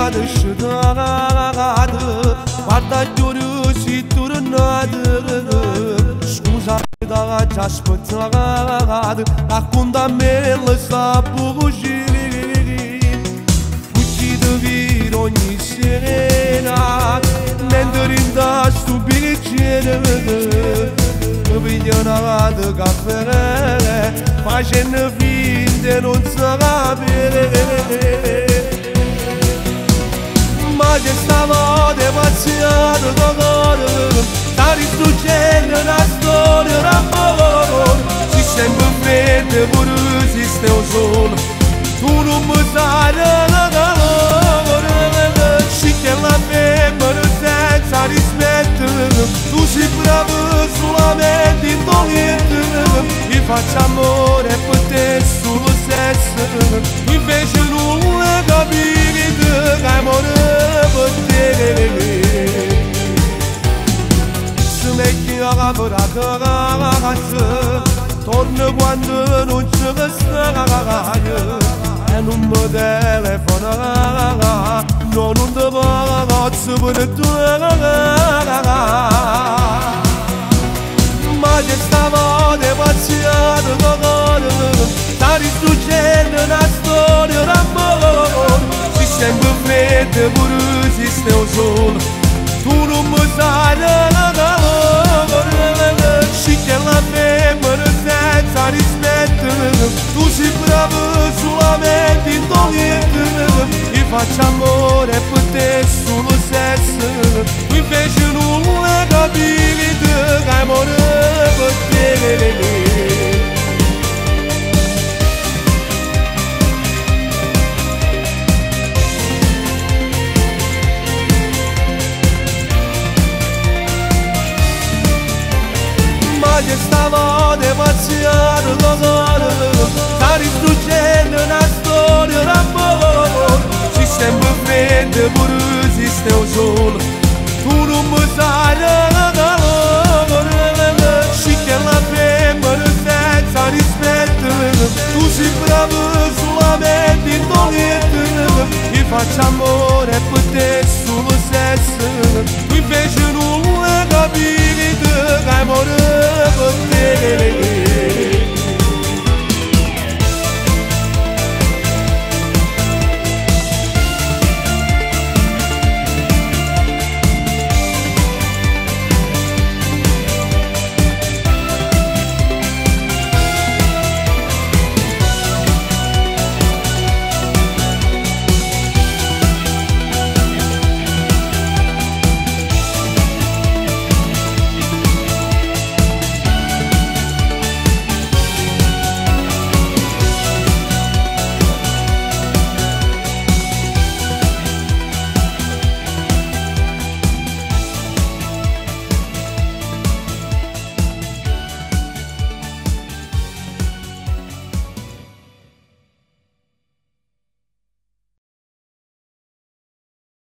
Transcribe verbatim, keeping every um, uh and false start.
nada chegada, guarda de olho se tornada. Scusa da già spățarada, acum da mele sta buji. Fugi de vir ogni sera, mendorinda stupicere. Vigliona de caffè, facendo finta non sapere. Ma che stavo demasiato d'amore, sta distruggendo una storia d'amore. Si sente freddo pure esiste un sole, tu non mi sai l'amore. Si che la femmina senza rispetto, tu sei bravo solamente in togliere. Io faccio amore per te solo sesso, invece non capisci che amore per te. Se metti a lavorare ragazza, torna quando non ci resterai. E non mi telefona, no, non ti ragazza per te. Ma che stavo demasiato d'amore, sta distruggendo una storia d'amore. Si sente freddo pure esiste un sole, tu non mi sai l'amore. Si che la femmina senza rispetto, tu sei bravo solamente in togliere. Io faccio amore per te solo sesso, invece non capisci che amore per te. Ma che stavo demasiato d'amore, sta distruggendo una storia d'amore. Si sente freddo pure esiste un sole, tu non mi sai l'amore. Si che la femmina senza rispetto, tu sei bravo solamente in togliere. Io faccio amore per te solo sesso,